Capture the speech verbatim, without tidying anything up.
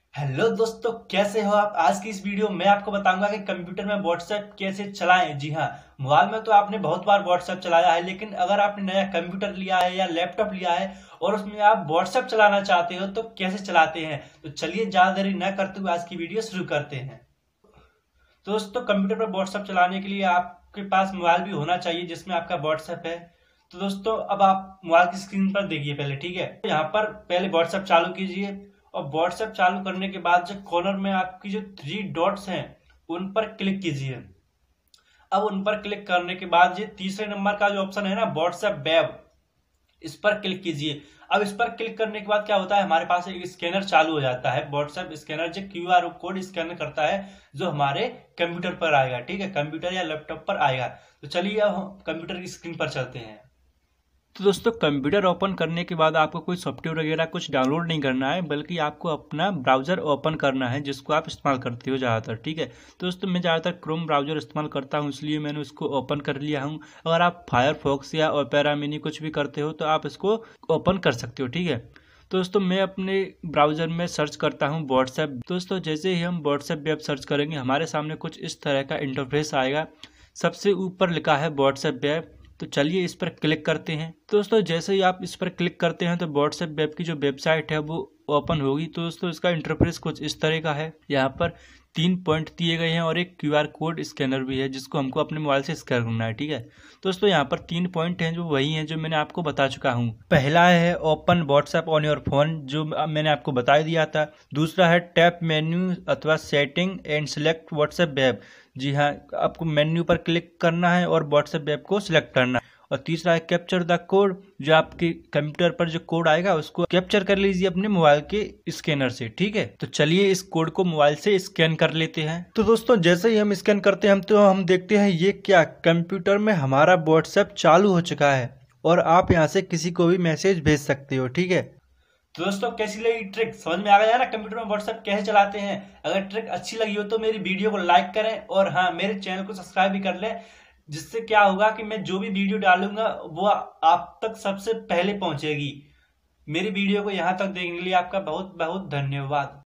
Hello दोस्तों, कैसे हो आप। आज की इस वीडियो में आपको बताऊंगा कि कंप्यूटर में व्हाट्सएप कैसे चलाएं। जी हाँ, मोबाइल में तो आपने बहुत बार व्हाट्सएप चलाया है, लेकिन अगर आपने नया कंप्यूटर लिया है या लैपटॉप लिया है और उसमें आप व्हाट्सएप चलाना चाहते हो तो कैसे चलाते हैं। तो चलिए ज्यादा देरी न करते हुए आज की वीडियो शुरू करते हैं। तो दोस्तों, कंप्यूटर पर व्हाट्सएप चलाने के लिए आपके पास मोबाइल भी होना चाहिए जिसमें आपका व्हाट्सएप है। तो दोस्तों, अब आप मोबाइल की स्क्रीन पर देखिए पहले, ठीक है। यहाँ पर पहले व्हाट्सएप चालू कीजिए और व्हाट्सएप चालू करने के बाद जो कॉर्नर में आपकी जो थ्री डॉट्स हैं उन पर क्लिक कीजिए। अब उन पर क्लिक करने के बाद ये तीसरे नंबर का जो ऑप्शन है ना, व्हाट्सएप वेब, इस पर क्लिक कीजिए। अब इस पर क्लिक करने के बाद क्या होता है, हमारे पास एक स्कैनर चालू हो जाता है। व्हाट्सएप स्कैनर जो क्यू आर कोड स्कैन करता है, जो हमारे कंप्यूटर पर आएगा, ठीक है, कंप्यूटर या लैपटॉप पर आएगा। तो चलिए अब हम कंप्यूटर की स्क्रीन पर चलते हैं। तो दोस्तों, कंप्यूटर ओपन करने के बाद आपको कोई सॉफ्टवेयर वगैरह कुछ डाउनलोड नहीं करना है, बल्कि आपको अपना ब्राउज़र ओपन करना है जिसको आप इस्तेमाल करते हो ज़्यादातर, ठीक है। तो दोस्तों, मैं ज़्यादातर क्रोम ब्राउज़र इस्तेमाल करता हूँ, इसलिए मैंने उसको ओपन कर लिया हूँ। अगर आप फायरफॉक्स या ओपेरा मिनी कुछ भी करते हो तो आप इसको ओपन कर सकते हो, ठीक है। तो दोस्तों, मैं अपने ब्राउज़र में सर्च करता हूँ व्हाट्सएप। दोस्तों, जैसे ही हम व्हाट्सएप वेब सर्च करेंगे हमारे सामने कुछ इस तरह का इंटरफेस आएगा। सबसे ऊपर लिखा है व्हाट्सएप वेब, तो चलिए इस पर क्लिक करते हैं। तो दोस्तों, जैसे ही आप इस पर क्लिक करते हैं तो व्हाट्सएप वेब की जो वेबसाइट है वो ओपन होगी। तो दोस्तों, इसका इंटरफेस कुछ इस तरह का है। यहाँ पर तीन पॉइंट दिए गए हैं और एक क्यूआर कोड स्कैनर भी है जिसको हमको अपने मोबाइल से स्कैन करना है, ठीक है। दोस्तों, यहाँ पर तीन पॉइंट हैं जो वही हैं जो मैंने आपको बता चुका हूँ। पहला है open WhatsApp on your phone, जो मैंने आपको बता दिया था। दूसरा है टैप मेन्यू अथवा setting and select WhatsApp web. जी हाँ, आपको मेन्यू पर क्लिक करना है और व्हाट्सएप वेब को सिलेक्ट करना है। और तीसरा है कैप्चर द कोड, जो आपके कंप्यूटर पर जो कोड आएगा उसको कैप्चर कर लीजिए अपने मोबाइल के स्कैनर से, ठीक है। तो चलिए इस कोड को मोबाइल से स्कैन कर लेते हैं। तो दोस्तों, जैसे ही हम स्कैन करते हैं हम तो हम देखते हैं ये क्या, कंप्यूटर में हमारा व्हाट्सएप चालू हो चुका है और आप यहाँ से किसी को भी मैसेज भेज सकते हो, ठीक है। तो दोस्तों, कैसी लगी ट्रिक, समझ में आ गया ना कंप्यूटर में व्हाट्सएप कैसे चलाते हैं। अगर ट्रिक अच्छी लगी हो तो मेरी वीडियो को लाइक करें और हाँ, मेरे चैनल को सब्सक्राइब भी कर लें, जिससे क्या होगा कि मैं जो भी वीडियो डालूंगा वो आप तक सबसे पहले पहुंचेगी। मेरी वीडियो को यहाँ तक देखने के लिए आपका बहुत बहुत धन्यवाद।